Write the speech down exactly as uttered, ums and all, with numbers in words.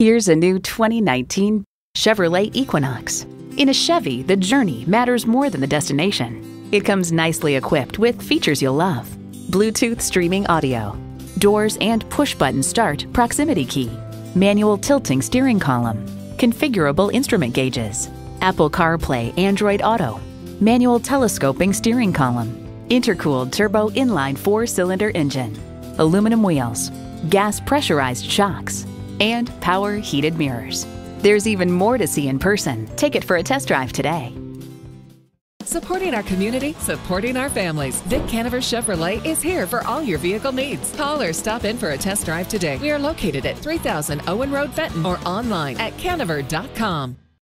Here's a new twenty nineteen Chevrolet Equinox. In a Chevy, the journey matters more than the destination. It comes nicely equipped with features you'll love: Bluetooth streaming audio, doors and push-button start proximity key, manual tilting steering column, configurable instrument gauges, Apple CarPlay Android Auto, manual telescoping steering column, intercooled turbo inline four-cylinder engine, aluminum wheels, gas pressurized shocks, and power heated mirrors. There's even more to see in person. Take it for a test drive today. Supporting our community, supporting our families. Vic Canaver Chevrolet is here for all your vehicle needs. Call or stop in for a test drive today. We are located at three thousand Owen Road, Fenton, or online at canaver dot com.